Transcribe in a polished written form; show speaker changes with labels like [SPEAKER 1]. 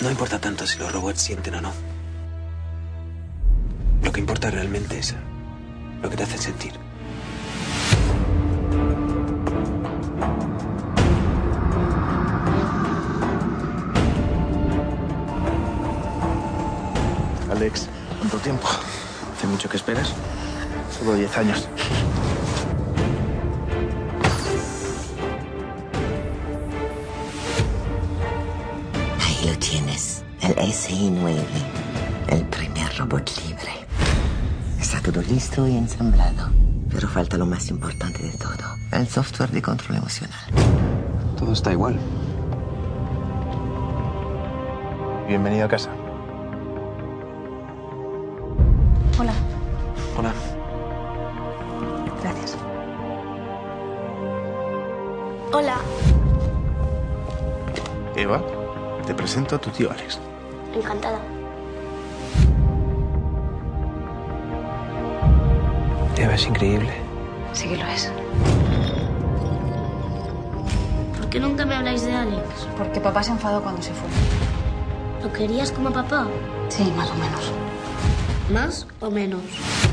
[SPEAKER 1] No importa tanto si los robots sienten o no. Lo que importa realmente es lo que te hacen sentir.
[SPEAKER 2] Alex, ¿cuánto tiempo? ¿Hace mucho que esperas? Solo 10 años.
[SPEAKER 3] Ahí lo tienes, el SI-9, el primer robot libre. Está todo listo y ensamblado, pero falta lo más importante de todo, el software de control emocional.
[SPEAKER 1] Todo está igual.
[SPEAKER 2] Bienvenido a casa.
[SPEAKER 4] Hola.
[SPEAKER 1] Hola.
[SPEAKER 4] Gracias.
[SPEAKER 5] Hola.
[SPEAKER 2] Eva, te presento a tu tío Alex.
[SPEAKER 5] Encantada.
[SPEAKER 1] Eva es increíble.
[SPEAKER 4] Sí que lo es.
[SPEAKER 5] ¿Por qué nunca me habláis de Alex?
[SPEAKER 4] Porque papá se enfadó cuando se fue.
[SPEAKER 5] ¿Lo querías como papá?
[SPEAKER 4] Sí, más o menos.
[SPEAKER 5] ¿Más o menos?